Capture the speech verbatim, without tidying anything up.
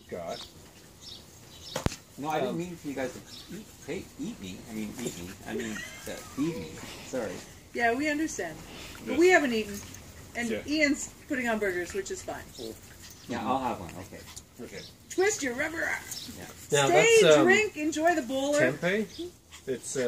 we've got. No, I didn't Um, mean for you guys to eat, hey, eat me. I mean, eat me. I mean, to feed me. Sorry. Yeah, we understand. But Yes. we haven't eaten. And Yeah. Ian's putting on burgers, which is fine. Yeah, I'll have one. Okay. Okay. Twist your rubber. Yeah. Now Stay, that's um, drink, enjoy the bowler. tempeh. It's uh,